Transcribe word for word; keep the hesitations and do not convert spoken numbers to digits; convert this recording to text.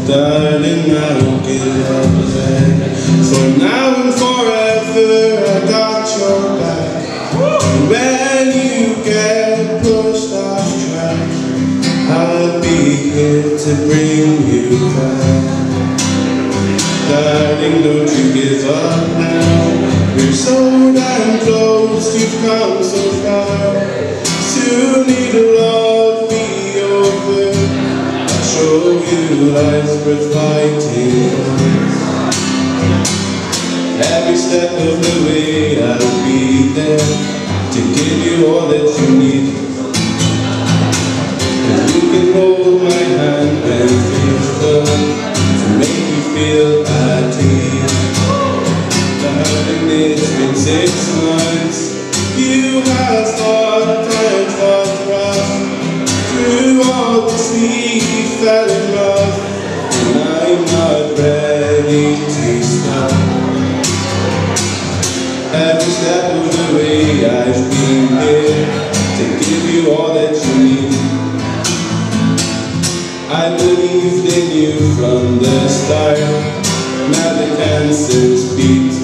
Darling, I won't give up then. For now and forever, I got your back. And when you get pushed off track, I'll be here to bring you back. Darling, don't you give up now. We're so damn close, you've come so far. Soon it'll all be over. Show you life's worth fighting for. Every step of the way I'll be there to give you all that you need. And you can hold my hand when things done to make you feel at ease. Darling, it's been six months. You have thought and thought rough. Through all this we fell in love, and I'm not ready to stop. Every step of the way I've been here to give you all that you need. I believed in you from the start. Now the cancer's beat